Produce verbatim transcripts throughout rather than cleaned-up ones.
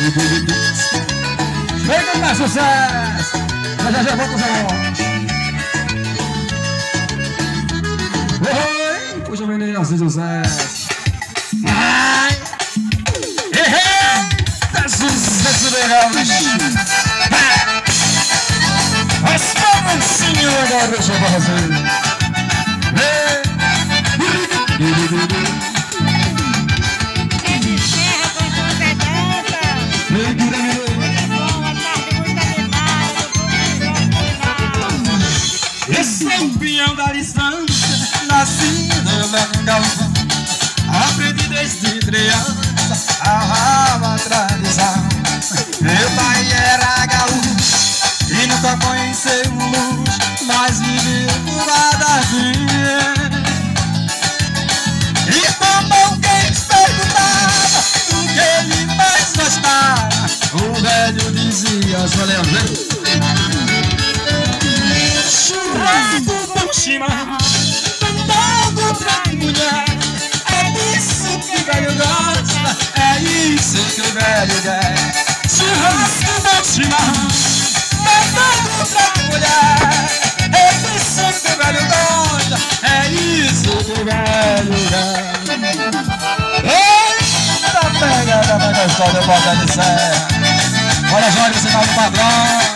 Vem cantar sucesso. Já já já volta o Zé. Oi, puxa menino, sem sucesso. Ai, eita, sucesso legal, bicho. As balancinhas agora, deixa eu fazer. Esse é o peão da distância, nascido no galvão. Aprendi desde criança a raba tradição. Meu pai era gaúcho e nunca conheceu o luxo, mas viveu por vadaria. E como alguém perguntava o que ele mais gostava, o velho dizia: só lembra. Churrasco com chimarrão, cantando pra mulher. É isso que o velho gosta, é isso que o velho quer. Churrasco com chimarrão, cantando pra mulher. É isso que o velho gosta, é isso que o velho quer. Eita, pega da mais gostosa, eu boto de serra. Olha, Jorge, sinal do padrão.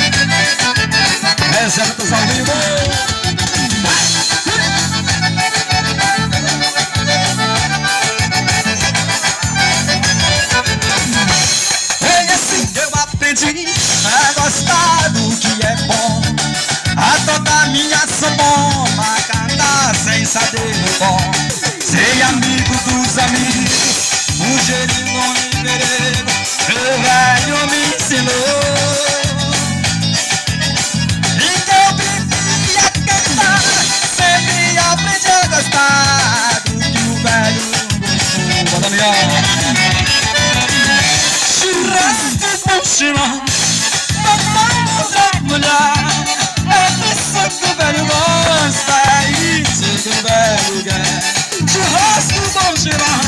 Exércitos ao vivo. É assim que eu aprendi a gostar do que é bom, a tocar minha sanfona, a cantar sem saber o bom. Ser amigo dos amigos, o gerino e vereda, meu velho me ensinou. Aprendi a gostar do que o velho gostou. Bota melhor. Churrasco com chimarrão, mamão da mulher. É isso que o velho gosta, é isso que o velho quer. Churrasco com chimarrão,